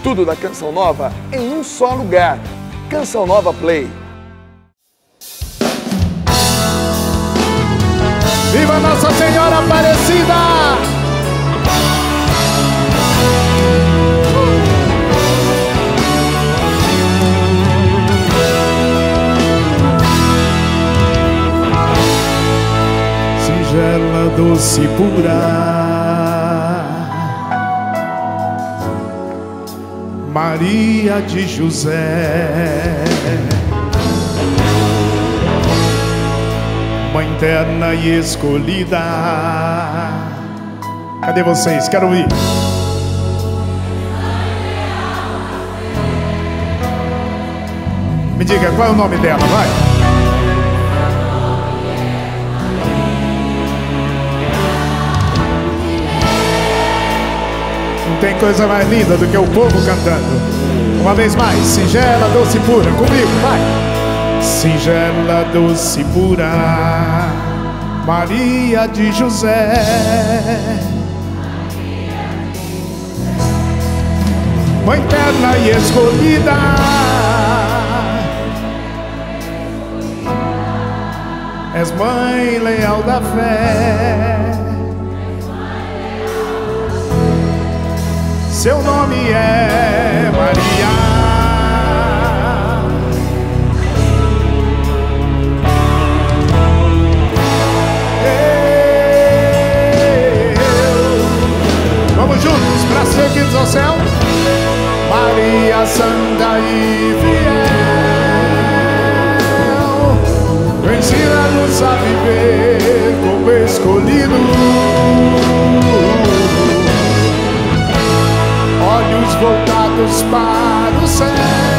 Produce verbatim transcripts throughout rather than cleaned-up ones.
Tudo da Canção Nova em um só lugar. Canção Nova Play. Viva Nossa Senhora Aparecida! Singela, doce, pura Maria de José, Mãe terna e escolhida. Cadê vocês? Quero ouvir. Me diga, qual é o nome dela, vai. Não tem coisa mais linda do que o povo cantando. Uma vez mais, singela, doce, pura, comigo, vai. Singela, doce, pura Maria de José, Mãe terna e escolhida, és mãe leal da fé, seu nome é Maria. Vamos juntos, braços erguidos ao céu. Maria santa e fiel, ensina-nos a viver como escolhido, olhos voltados para o céu,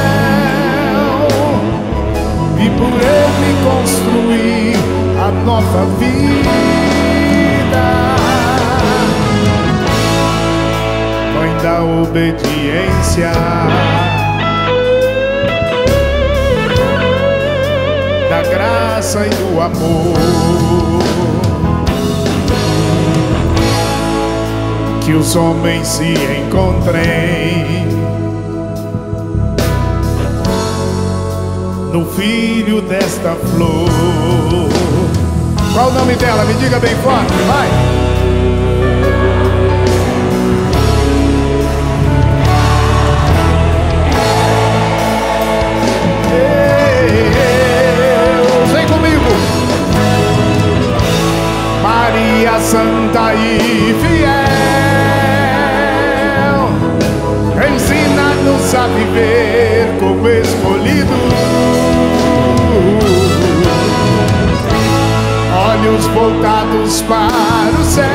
e por ele construir a nova vida. Mãe da obediência, da graça e do amor, que os homens se encontrem no filho desta flor. Qual o nome dela? Me diga bem forte, vai! Vem comigo! Maria santa e fiel, ensina-nos a viver como escolhido, olhos voltados para o céu,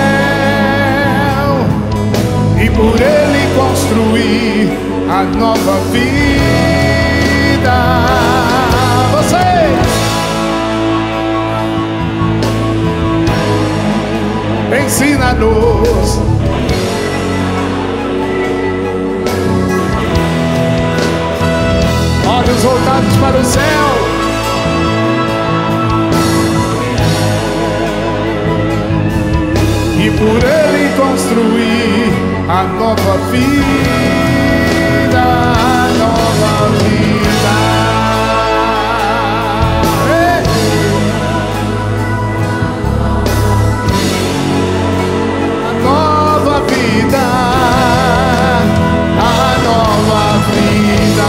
e por ele construir a nova vida. Vocês ensina-nos olhos voltados para o céu, e por ele construir a nova vida, a nova vida. A nova vida, a nova vida.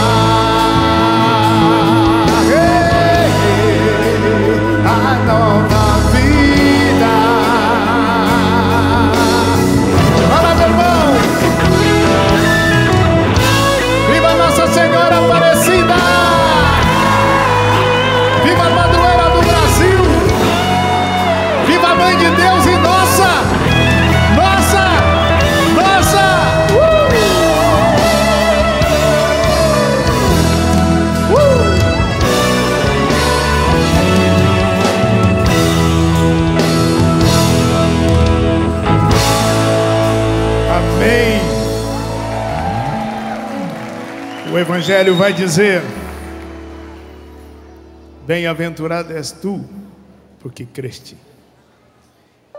A nova vida. Fala, meu irmão! Viva Nossa Senhora Aparecida! Viva a padroeira do Brasil! Viva a Mãe de Deus e nossa! Nossa! Nossa! Uh! Uh! Amém. O Evangelho vai dizer: bem-aventurado és tu, porque creste.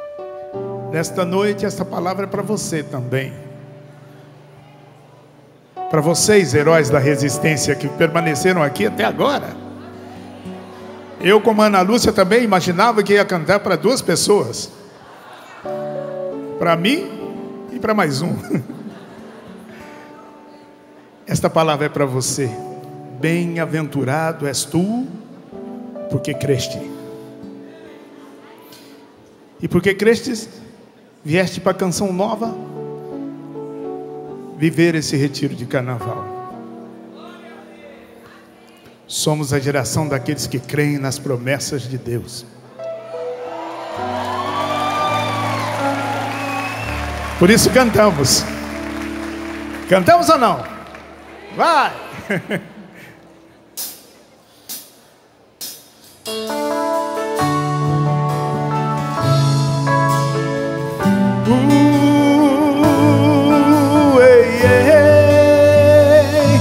Nesta noite, esta palavra é para você também. Para vocês, heróis da resistência que permaneceram aqui até agora. Eu, como Ana Lúcia, também imaginava que ia cantar para duas pessoas. Para mim e para mais um. Esta palavra é para você. Bem-aventurado és tu, porque creste. E porque crestes, vieste para a canção nova, viver esse retiro de carnaval. Somos a geração daqueles que creem nas promessas de Deus. Por isso cantamos. Cantamos ou não? Vai! uh, ei, ei,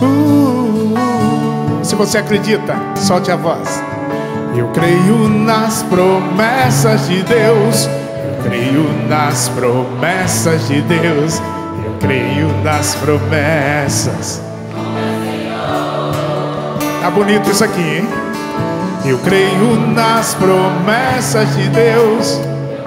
uh. Se você acredita, solte a voz. Eu creio nas promessas de Deus. Eu creio nas promessas de Deus. Eu creio nas promessas. Tá bonito isso aqui, hein? Eu creio nas promessas de Deus.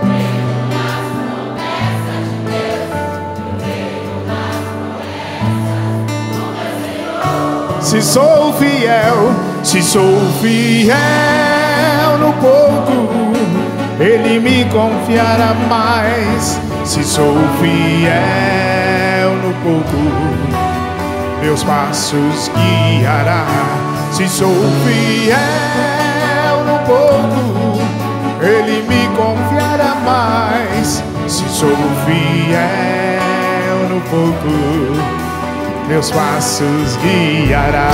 Se sou fiel, se sou fiel no pouco, Ele me confiará mais. Se sou fiel no pouco, meus passos guiará. Se sou fiel no pouco, Ele me confiará mais. Se sou fiel no pouco, meus passos guiará.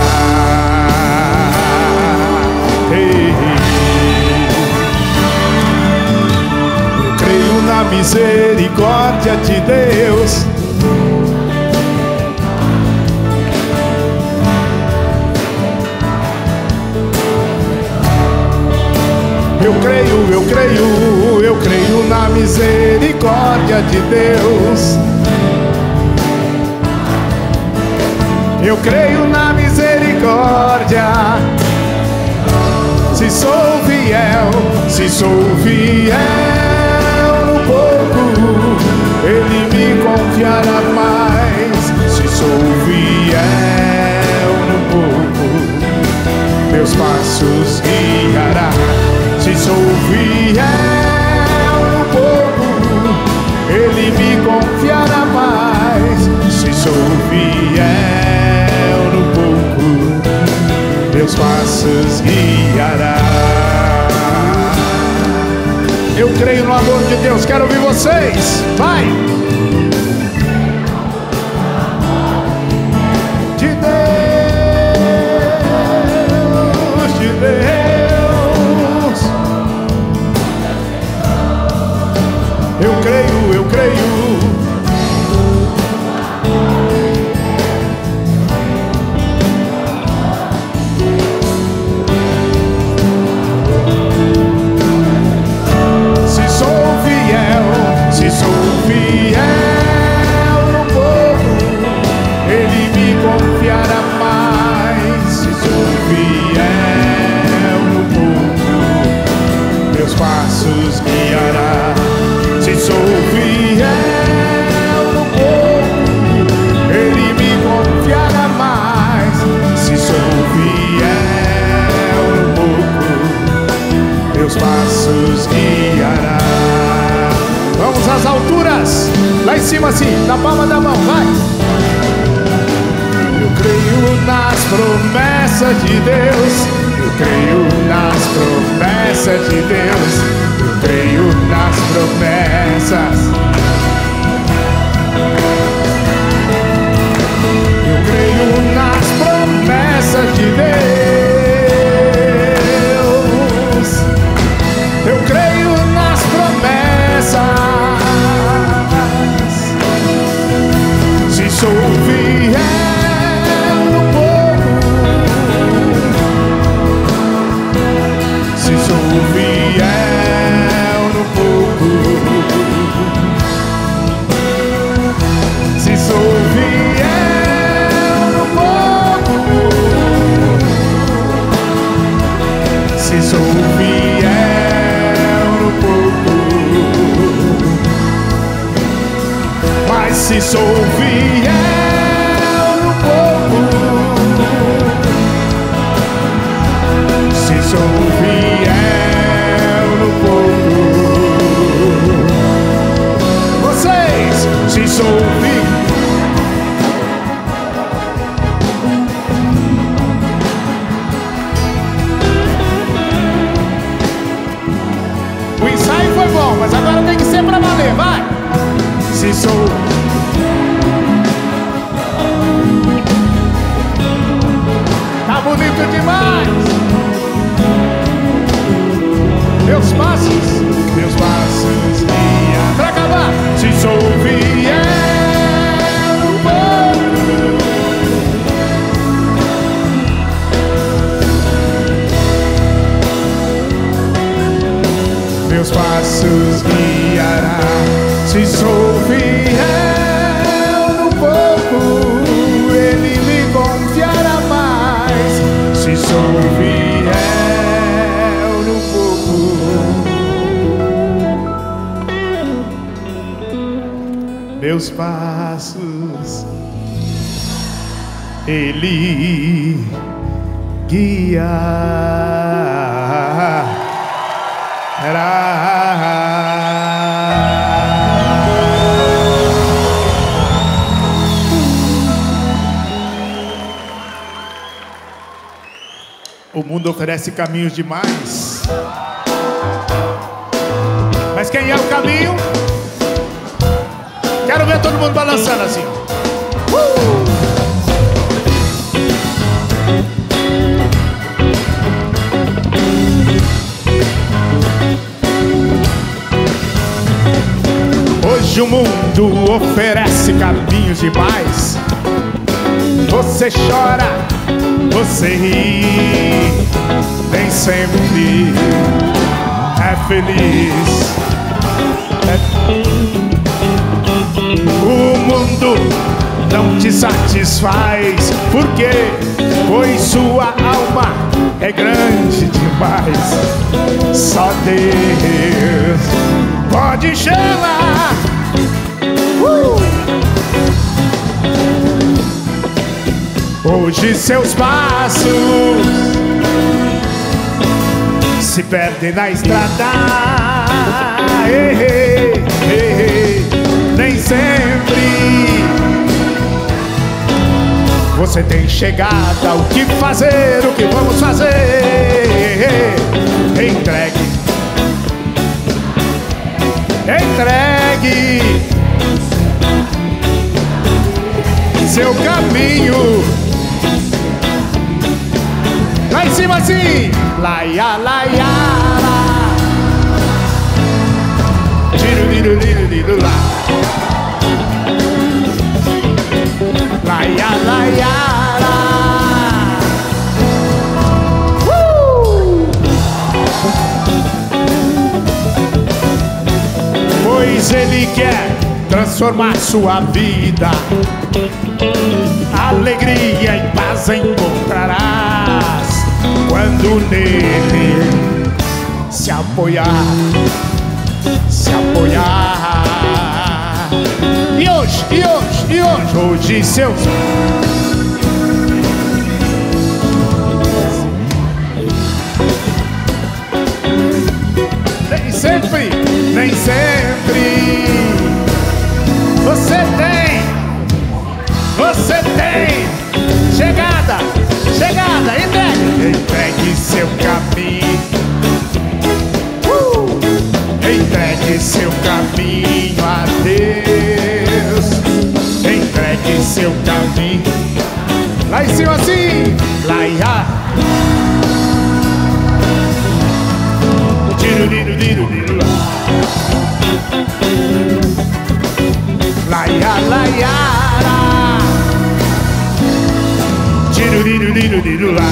Ei, eu creio na misericórdia de Deus. Eu creio, eu creio, eu creio na misericórdia de Deus. Eu creio na misericórdia. Se sou fiel, se sou fiel no pouco, Ele me confiará mais. Se sou fiel no pouco, meus passos guiará. Se sou fiel no pouco, Ele me confiará mais. Se sou fiel no pouco, meus passos guiará. Eu creio no amor de Deus. Quero ouvir vocês. Vai! De Deus, de Deus. Eu creio, eu creio. Se sou fiel no pouco, Ele me confiará mais. Se sou fiel no pouco, meus passos guiará. Se sou fiel no pouco, Ele me confiará mais. Se sou fiel no pouco, meus passos guiará. Vamos às alturas, lá em cima assim, na palma da mão, vai! Eu creio nas promessas de Deus. Eu creio nas promessas de Deus. Eu creio nas promessas. Eu creio nas promessas de Deus. Eu creio nas promessas. Se sou fiel no pouco, se sou fiel no pouco, Se sou fiel no pouco, se sou fiel no pouco, vocês, se sou fiel. O ensaio foi bom, mas agora tem que ser pra valer, vai! Se sou tá bonito demais! Meus passos, meus passos guia pra acabar. Se sou fiel no pouco, meus passos guiará. Se sou fiel no pouco, Ele me confiará mais. Se sou fiel no pouco, meus passos Ele guiará. O mundo oferece caminhos demais, mas quem é o caminho? Quero ver todo mundo balançando assim. uh! Hoje o mundo oferece caminhos demais. Você chora, você ri, nem sempre é feliz. É... O mundo não te satisfaz, porque pois sua alma é grande demais. Só Deus pode chamar. uh! Hoje seus passos se perdem na estrada. Ei, ei, ei, nem sempre você tem chegada. O que fazer, o que vamos fazer? Entregue, entregue seu caminho. Lá em cima assim, laia, laia, lá. Tiro, tiro, tiro, tiro, lá. Laia, laia, lá. Uh! Pois Ele quer transformar sua vida. Alegria e paz encontrarás quando nele se apoiar, se apoiar. E hoje, e hoje, e hoje, hoje seus nem sempre, nem sempre você tem, você tem chegada, chegada, entregue, entregue seu caminho, uh! Entregue seu caminho a Deus, entregue seu caminho. Lá em cima assim, lá e lá. Tiro, tiro, tiro, tiro, lá. Lá, ia, lá, ia, lá. Tiro, tiro, tiro, tiro, lá.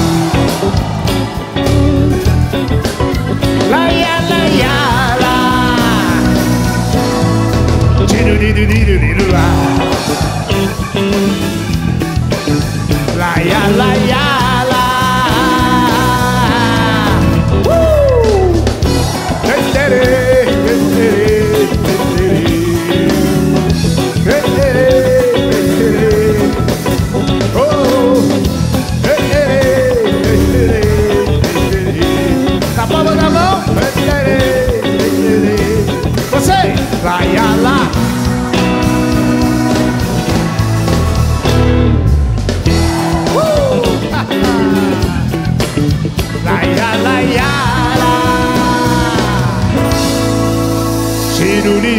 Lá, ia, lá, ia, lá. Tiro, tiro, tiro, tiro, lá. Lá, ia, lá, ia, lá. Uh! Hey, hey, hey, hey.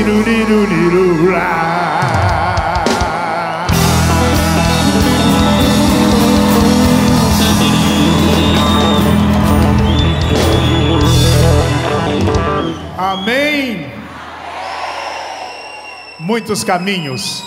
Amém. Muitos caminhos,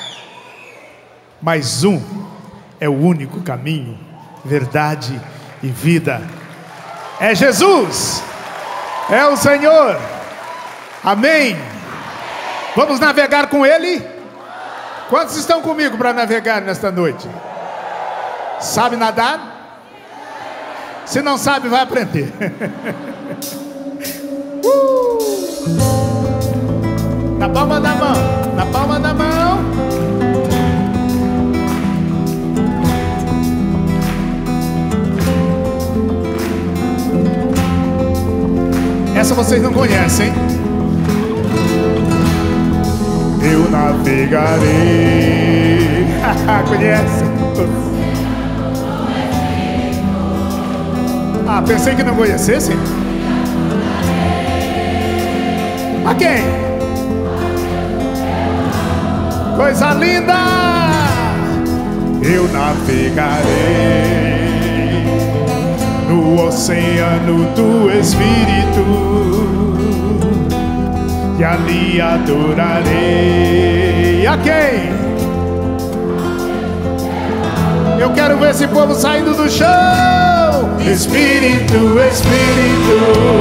mas um é o único caminho, verdade e vida. É Jesus, é o Senhor. Amém. Vamos navegar com Ele? Quantos estão comigo para navegar nesta noite? Sabe nadar? Se não sabe, vai aprender. uh! Na palma da mão, na palma da mão. Essa vocês não conhecem, hein? Eu navegarei. Conhece? Ah, pensei que não conhecessem. A quem? Coisa linda! Eu navegarei no oceano do Espírito e ali adorarei. A quem? Eu quero ver esse povo saindo do chão. Espírito, Espírito,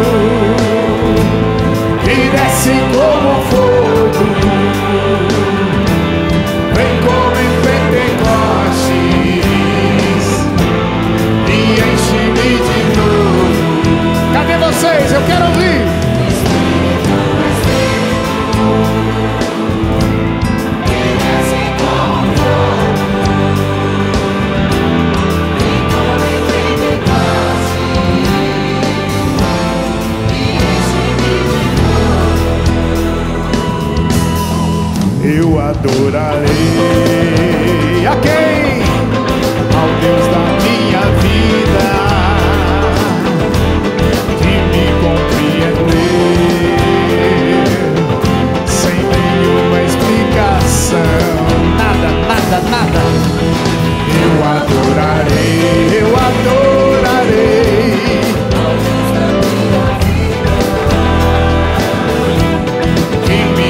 que desce como fogo, vem como em Pentecostes e enche-me de novo. Cadê vocês? Eu quero ouvir. Que desce como fogo, vem como em Pentecostes e enche-me de novo. Eu adorarei a quem? Ao Deus da minha vida, que me compreendeu sem nenhuma explicação. Nada, nada, nada. Eu adorarei, eu adorarei ao Deus da minha vida, que me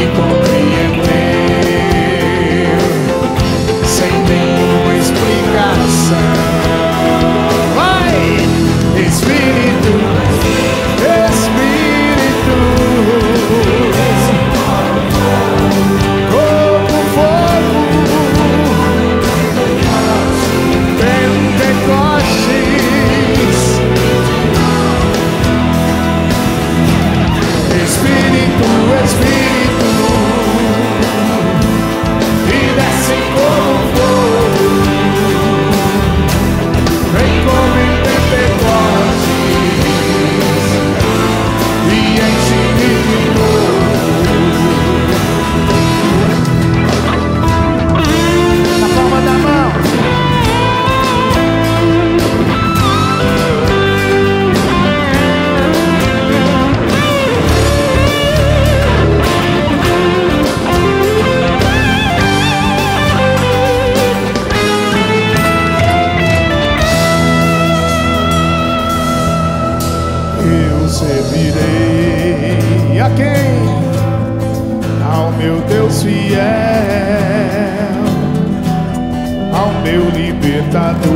compreendeu sem nenhuma explicação. Vai! Espírito, Espírito, como fogo, Pentecostes. Espírito, Espírito, e desce como fogo, vem como em Pentecostes e enche-me de novo. Na palma da mão. Eu servirei a quem? Ao meu Deus fiel, ao meu libertador,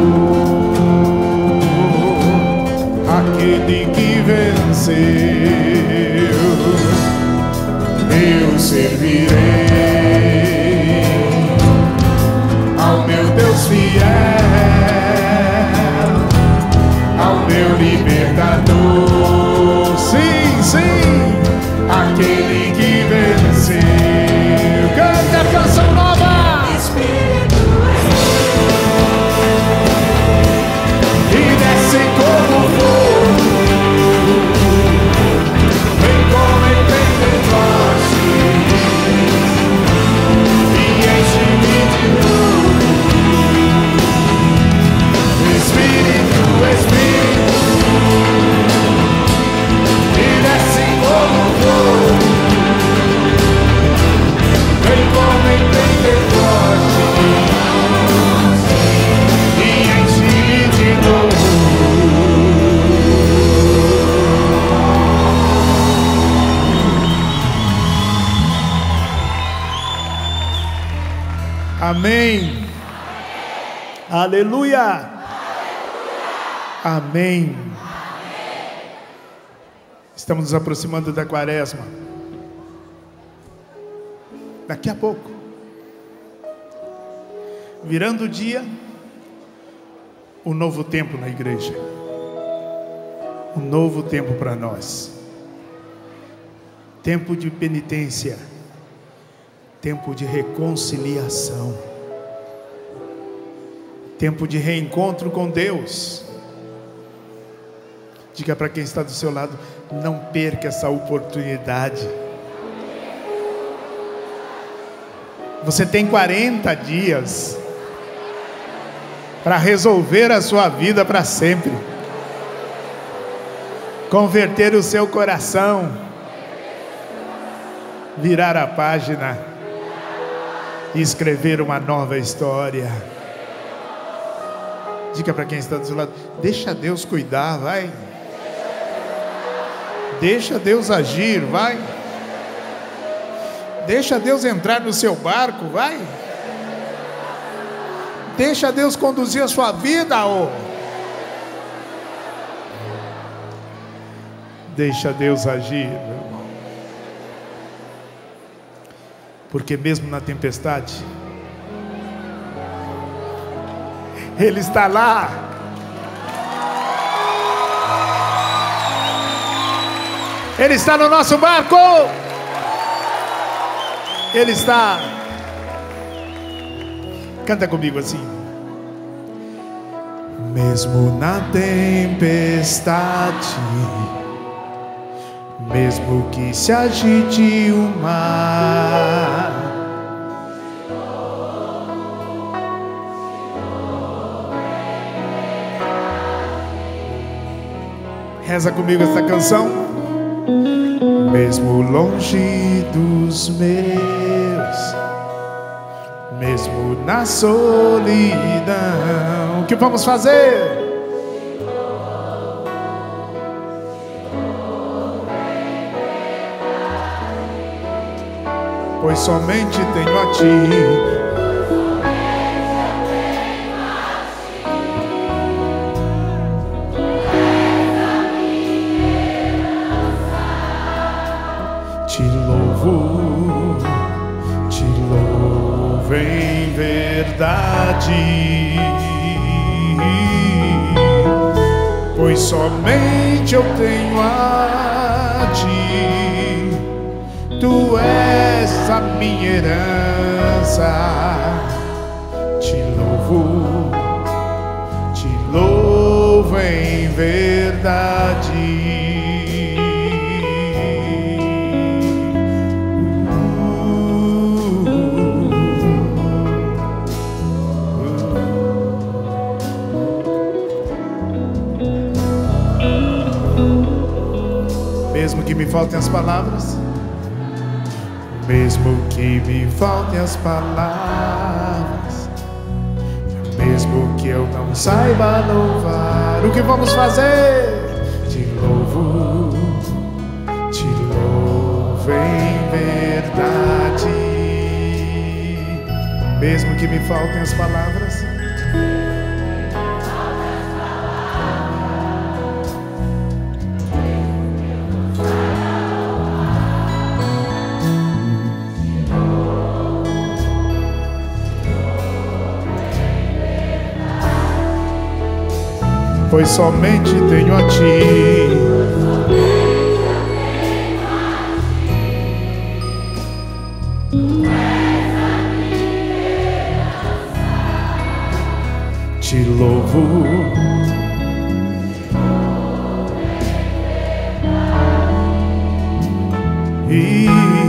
aquele que venceu. Eu servirei ao meu Deus fiel, ao meu libertador. Sim, sim, aquele que venceu. Canta a canção nova. Espírito, e desce como fogo, vem como em Pentecostes Amém. Aleluia. Amém. Estamos nos aproximando da quaresma. Daqui a pouco, virando o dia, um novo tempo na igreja. Um novo tempo para nós. Tempo de penitência. Tempo de reconciliação. Tempo de reencontro com Deus. Diga para quem está do seu lado: não perca essa oportunidade. Você tem quarenta dias para resolver a sua vida para sempre, converter o seu coração, virar a página e escrever uma nova história. Diga para quem está do seu lado: deixa Deus cuidar, vai. Deixa Deus agir, vai. Deixa Deus entrar no seu barco, vai. Deixa Deus conduzir a sua vida, oh. Deixa Deus agir, meu irmão. Porque mesmo na tempestade, Ele está lá. Ele está no nosso barco. Ele está. Canta comigo assim. Mesmo na tempestade, mesmo que se agite o mar, reza comigo essa canção. Mesmo longe dos meus, mesmo na solidão, o que vamos fazer? Pois somente tenho a ti. Te louvo, te louvo em verdade, pois somente eu tenho a ti. Tu és a minha herança. Te louvo, te louvo em verdade. Mesmo que me faltem as palavras, mesmo que me faltem as palavras, mesmo que eu não saiba louvar, o que vamos fazer? Te louvo, te louvo em verdade. Mesmo que me faltem as palavras, pois somente tenho a ti. Te louvo, e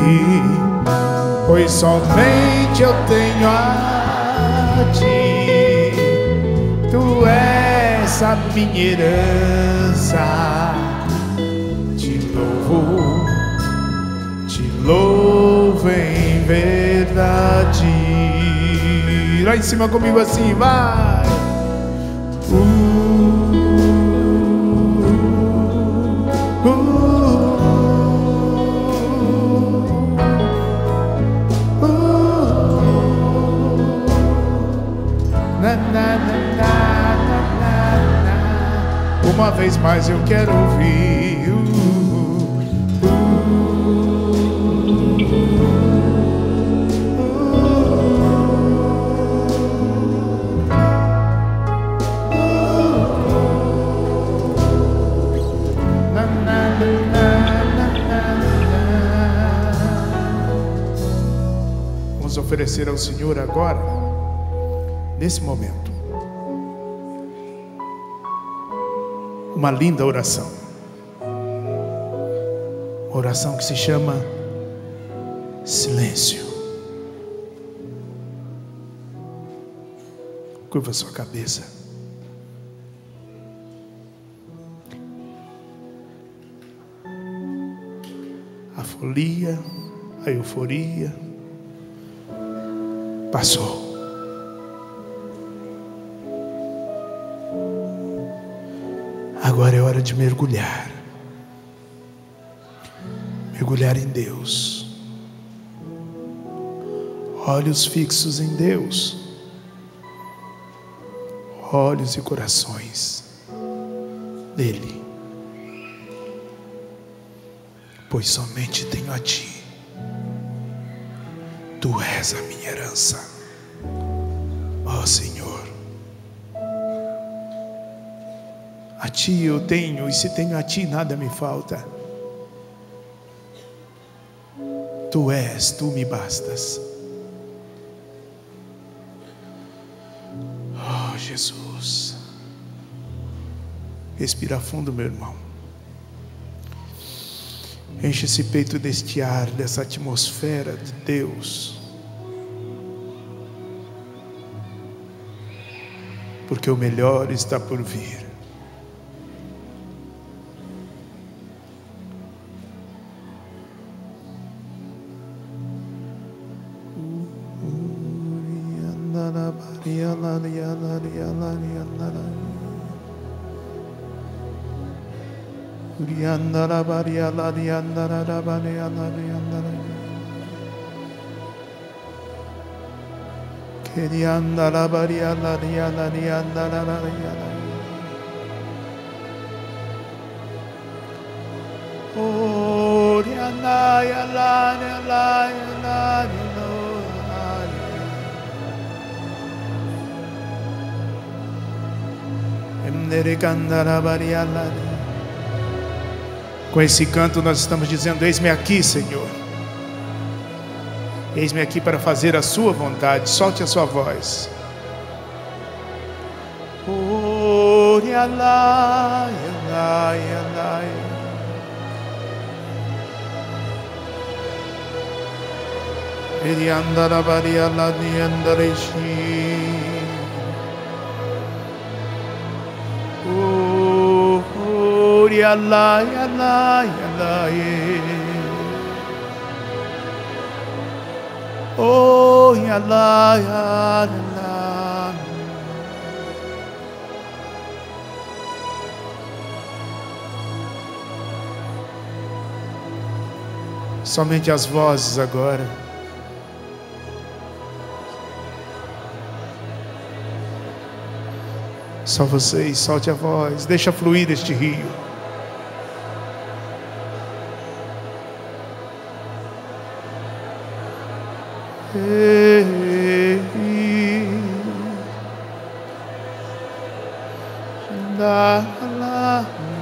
pois somente eu tenho a ti. Tu és a minha herança. Te louvo, te louvo em verdade. Lá em cima comigo assim, vai. Uh, uh, uh, uh, Uma vez mais eu quero ouvir. Uh, uh, uh, na, na, na, na, na. Vamos oferecer ao Senhor agora, nesse momento, uma linda oração. Uma oração que se chama silêncio. Curva sua cabeça. A folia, a euforia passou. Agora é hora de mergulhar. Mergulhar em Deus. Olhos fixos em Deus. Olhos e corações dele. Pois somente tenho a ti. Tu és a minha herança, ó Senhor. A ti eu tenho, e se tenho a ti nada me falta. Tu és, tu me bastas. Oh Jesus. Respira fundo, meu irmão. Enche esse peito deste ar, dessa atmosfera de Deus. Porque o melhor está por vir. Com esse canto nós estamos dizendo: eis-me aqui, Senhor. Eis-me aqui para fazer a sua vontade. Solte a sua voz. Oh, yalá, yalá, yalá. Ele andará variala de andareshi. Oh, oh, yalá, yalá, yalá. Oh, yalá, yalá. Somente as vozes agora. Só vocês, solte a voz, deixa fluir este rio. Ei, lá, lá.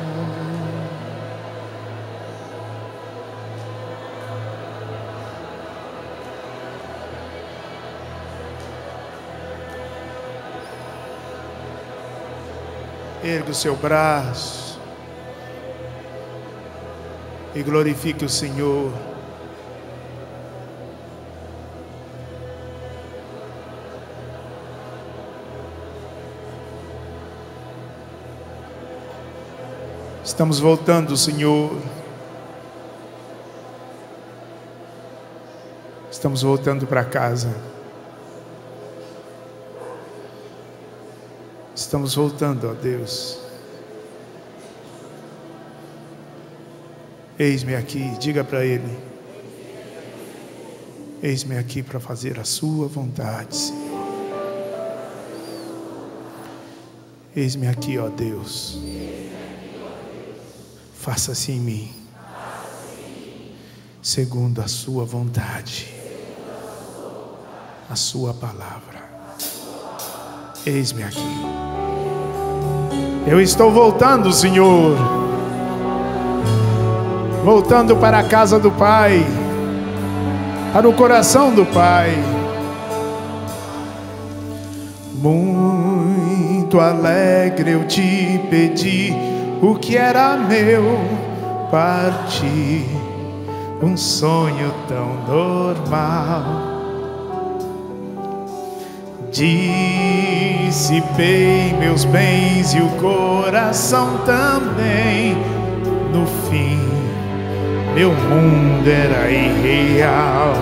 Erga o seu braço e glorifique o Senhor. Estamos voltando, Senhor. Estamos voltando para casa. Estamos voltando, ó Deus. Eis-me aqui, diga para Ele. Eis-me aqui para fazer a sua vontade, Senhor. Eis-me aqui, ó Deus. Faça-se em mim segundo a sua vontade, a sua palavra. Eis-me aqui. Eu estou voltando, Senhor, voltando para a casa do Pai, para o coração do Pai. Muito alegre eu te pedi o que era meu, parti, um sonho tão normal. Dissipei meus bens e o coração também. No fim, meu mundo era irreal.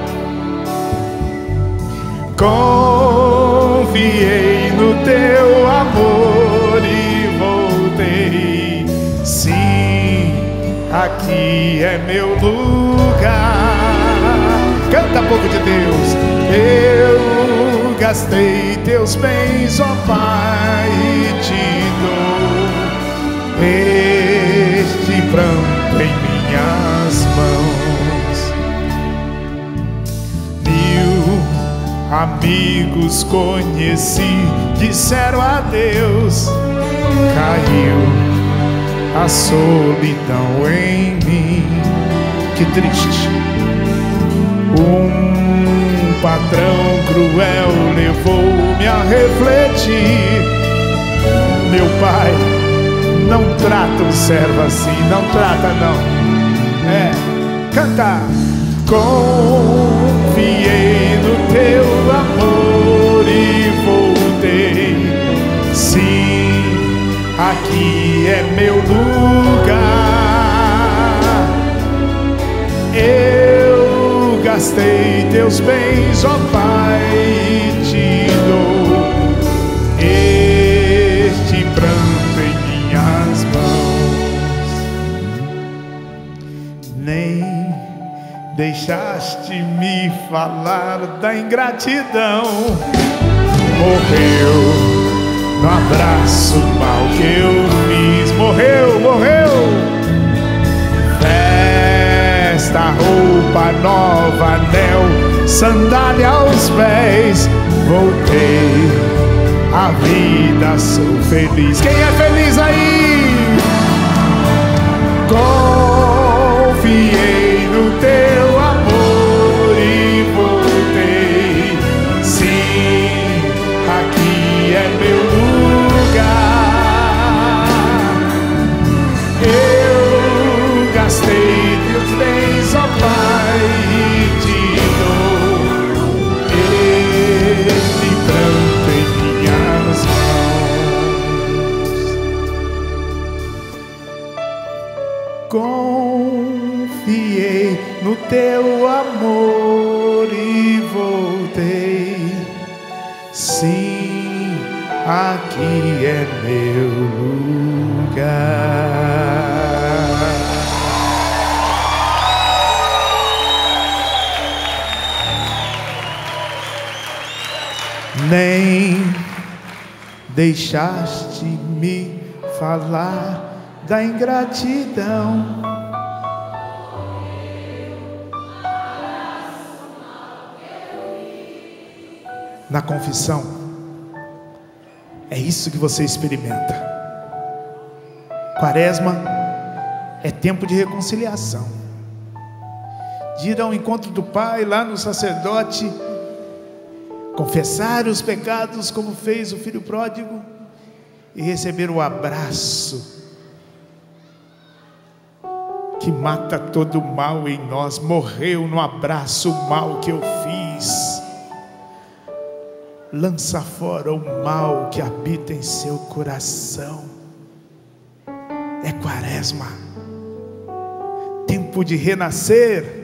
Confiei no teu amor e voltei. Sim, aqui é meu lugar. Canta um pouco de Deus. Eu gastei teus bens, ó Pai, e te dou este pranto em minhas mãos. Mil amigos conheci, disseram adeus. Caiu a solidão em mim. Que triste. Um patrão cruel levou-me a refletir. Meu pai não trata o servo assim, não trata não. É, canta. Confiei no teu amor e voltei. Sim, aqui é meu lugar. Eu gastei teus bens, ó Pai, e te dou este pranto em minhas mãos. Nem deixaste me falar da ingratidão. Morreu no abraço mal que eu fiz. Morreu, morreu. Esta roupa nova, anel, sandália aos pés. Voltei à vida, sou feliz. Quem é feliz aí? Confiei no teu amor e voltei. Sim, aqui é meu lugar. Eu gastei teus bens, ó Pai, e te dou este pranto em minhas mãos. Confiei no teu amor e voltei. Sim, aqui é meu lugar. Nem deixaste me falar da ingratidão. Na confissão, é isso que você experimenta. Quaresma é tempo de reconciliação, de ir ao encontro do Pai lá no sacerdote, confessar os pecados como fez o filho pródigo e receber o abraço que mata todo o mal em nós. Morreu no abraço o mal que eu fiz. Lança fora o mal que habita em seu coração. É Quaresma, tempo de renascer.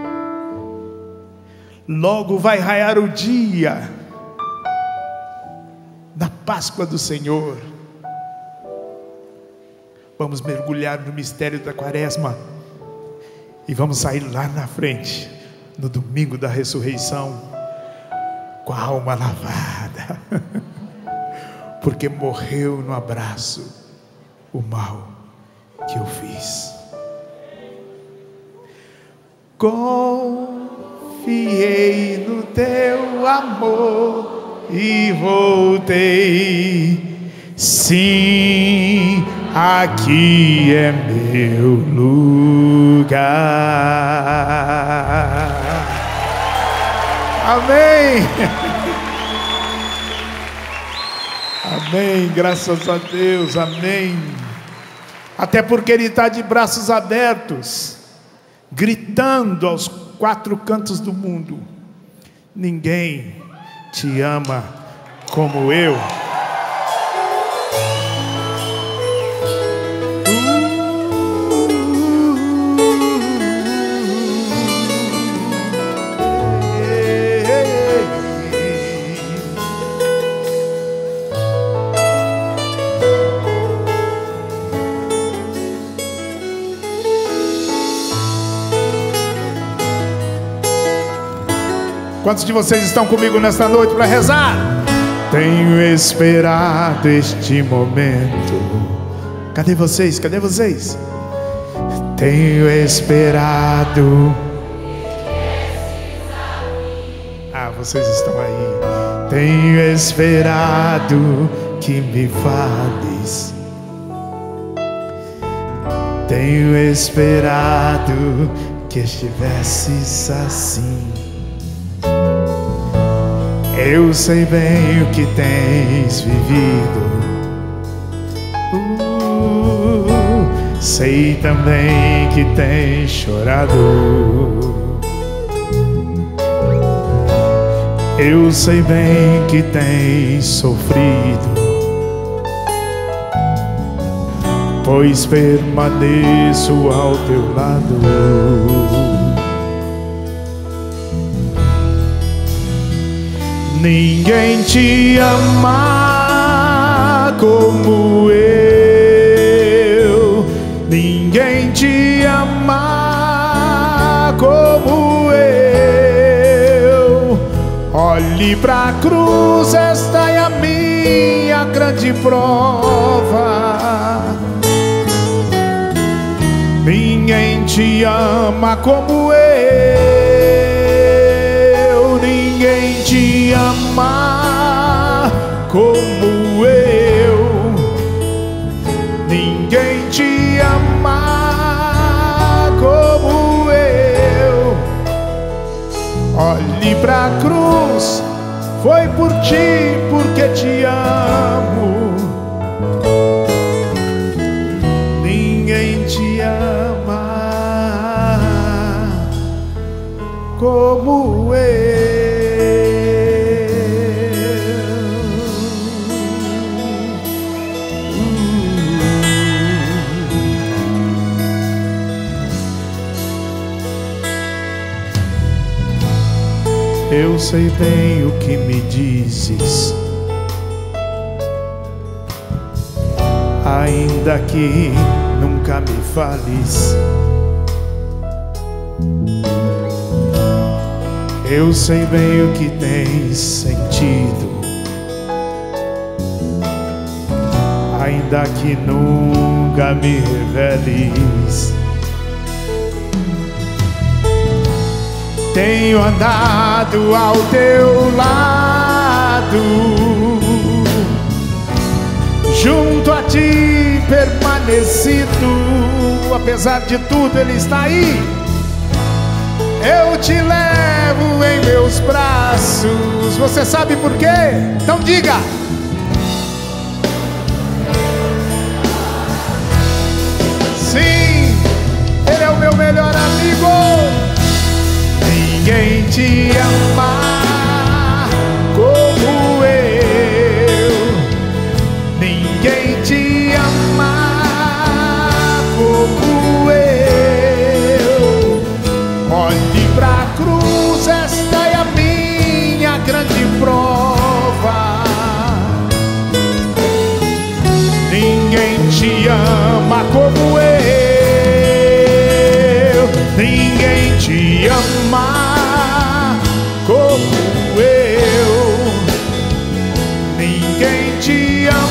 Logo vai raiar o dia da Páscoa do Senhor. Vamos mergulhar no mistério da Quaresma e vamos sair lá na frente, no domingo da ressurreição, com a alma lavada porque morreu no abraço o mal que eu fiz. Confiei no teu amor e voltei. Sim, aqui é meu lugar. Amém. Amém, graças a Deus, amém. Até porque Ele está de braços abertos, gritando aos quatro cantos do mundo: ninguém te ama como eu. Quantos de vocês estão comigo nesta noite para rezar? Tenho esperado este momento. Cadê vocês? Cadê vocês? Tenho esperado. Ah, vocês estão aí. Tenho esperado que me fales. Tenho esperado que estivesses assim. Eu sei bem o que tens vivido, uh, sei também que tens chorado. Eu sei bem que tens sofrido, pois permaneço ao teu lado. Ninguém te ama como eu. Ninguém te ama como eu. Olhe pra cruz, esta é a minha grande prova. Ninguém te ama como eu. Ninguém te ama como eu. Ninguém te ama como eu. Olhe pra cruz, foi por ti, porque te amo. Ninguém te ama como eu. Eu sei bem o que me dizes, ainda que nunca me fales. Eu sei bem o que tens sentido, ainda que nunca me reveles. Tenho andado ao teu lado, junto a ti permanecido. Apesar de tudo, Ele está aí. Eu te levo em meus braços. Você sabe por quê? Então diga. Sim, Ele é o meu melhor amigo. Ninguém te ama como eu. Ninguém te ama como eu. Olhe pra cruz, esta é a minha grande prova. Ninguém te ama como eu. Ninguém te ama como eu. Ninguém te ama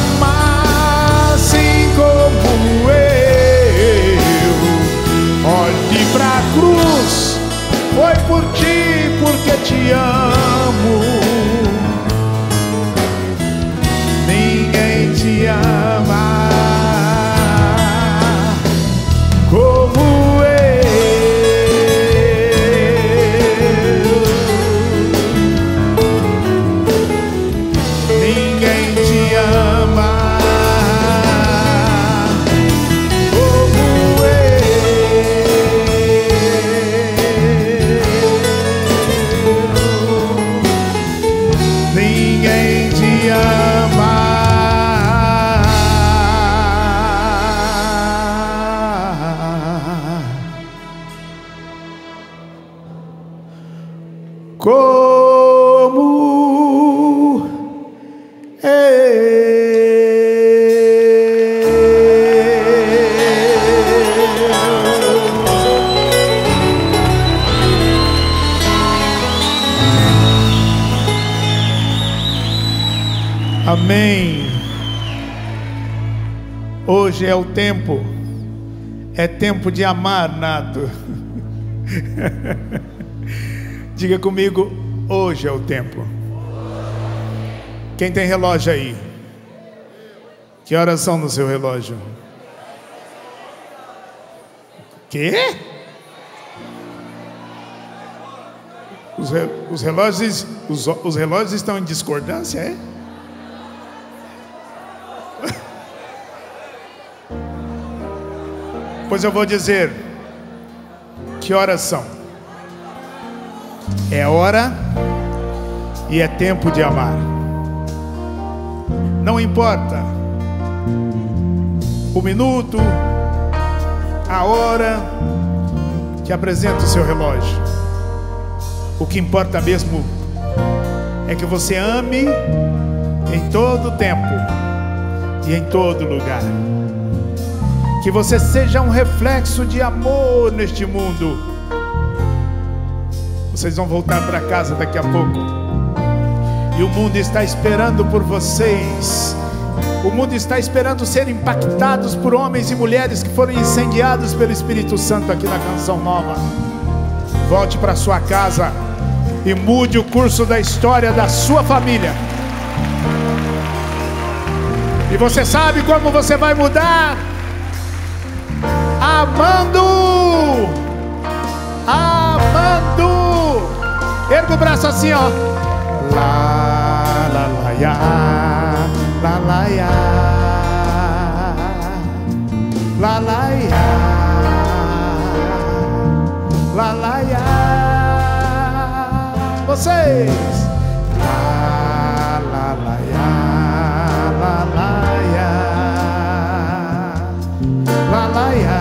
Amém. Hoje é o tempo, é tempo de amar, Nato. Diga comigo, hoje é o tempo. Quem tem relógio aí? Que horas são no seu relógio? Quê? Os, re, os relógios, os, os relógios estão em discordância, é? Pois eu vou dizer, que horas são? É hora e é tempo de amar. Não importa o minuto, a hora que apresenta o seu relógio. O que importa mesmo é que você ame em todo tempo e em todo lugar. Que você seja um reflexo de amor neste mundo. Vocês vão voltar para casa daqui a pouco, e o mundo está esperando por vocês. O mundo está esperando ser impactados por homens e mulheres que foram incendiados pelo Espírito Santo aqui na Canção Nova. Volte para sua casa e mude o curso da história da sua família. E você sabe como você vai mudar? Amando! Amando! Erga o braço assim, ó. Lá, lá, lá, ya, lá, lá, ya, lá, lá, ya, lá, lá, ya. Vocês! Lá, lá, lá, ya, lá, lá, ya, lá, lá, ya,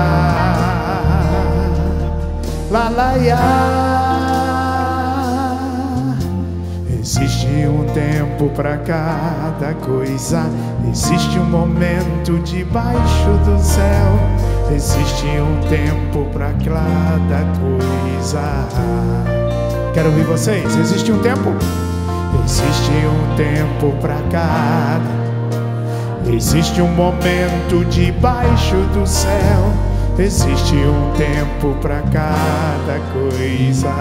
lá, lá, ya. Existe um tempo para cada coisa, existe um momento debaixo do céu, existe um tempo para cada coisa. Quero ouvir vocês. Existe um tempo? Existe um tempo para cada, existe um momento debaixo do céu, existe um tempo para cada coisa.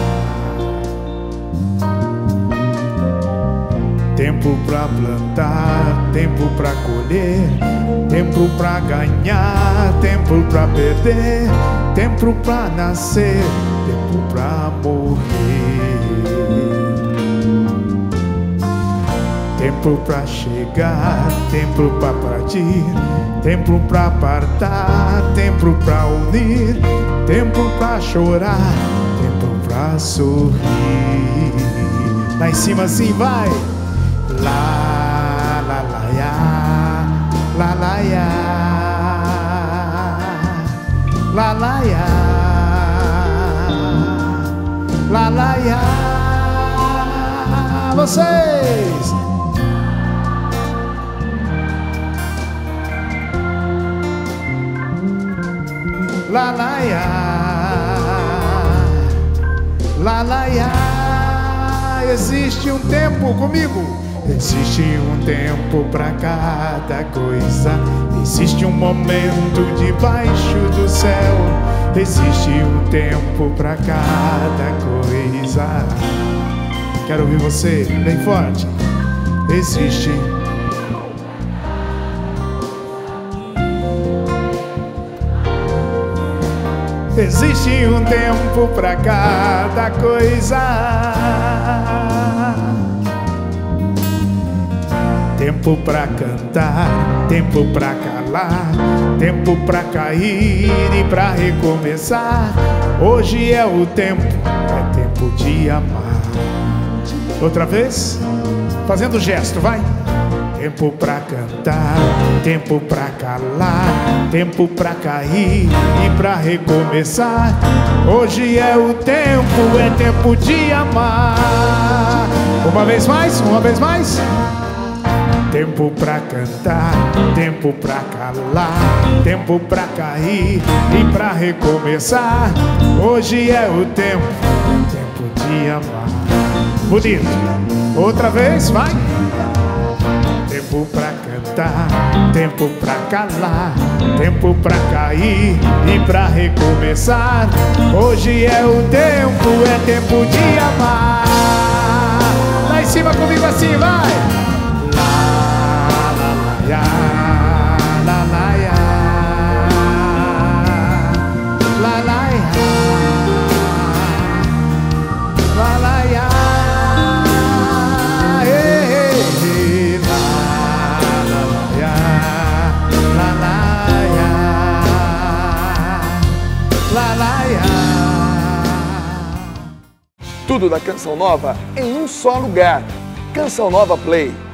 Tempo para plantar, tempo para colher, tempo para ganhar, tempo para perder, tempo para nascer, tempo para morrer, tempo para chegar, tempo para partir, tempo para apartar, tempo para unir, tempo para chorar, tempo para sorrir. Lá em cima assim, vai. La la la ya, la la ya, la la ya, la la ya. Vocês. La la ya, la la ya. Existe um tempo comigo. Existe um tempo para cada coisa, existe um momento debaixo do céu, existe um tempo para cada coisa. Quero ouvir você bem forte. Existe. Existe um tempo para cada coisa. Tempo pra cantar, tempo pra calar, tempo pra cair e pra recomeçar. Hoje é o tempo, é tempo de amar. Outra vez, fazendo gesto, vai. Tempo pra cantar, tempo pra calar, tempo pra cair e pra recomeçar. Hoje é o tempo, é tempo de amar. Uma vez mais, uma vez mais. Tempo pra cantar, tempo pra calar, tempo pra cair e pra recomeçar. Hoje é o tempo, tempo de amar. Bonito. Outra vez, vai. tempo pra cantar, tempo pra calar, tempo pra cair e pra recomeçar. Hoje é o tempo, é tempo de amar. Lá em cima comigo assim, vai! Lá, lá, lá, lá, lá, lá, lá, lá, lá, lá, lá, lá. Tudo da Canção Nova em um só lugar. Canção Nova Play.